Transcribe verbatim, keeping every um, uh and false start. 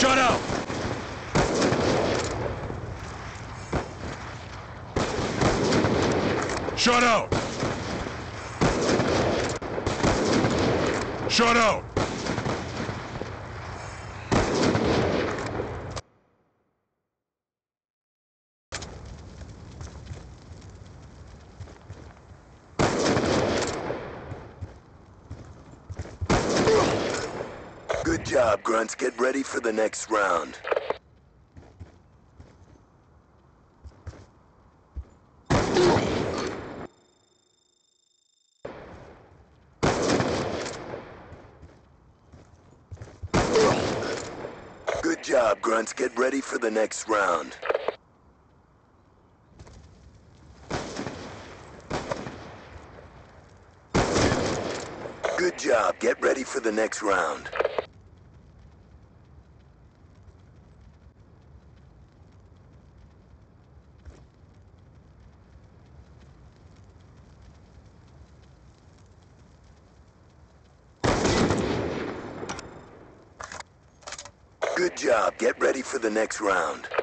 Shut out! Shut out! Shut out! Good job, Grunts. Get ready for the next round. Good job, Grunts. Get ready for the next round. Good job. Get ready for the next round. Good job. Get ready for the next round.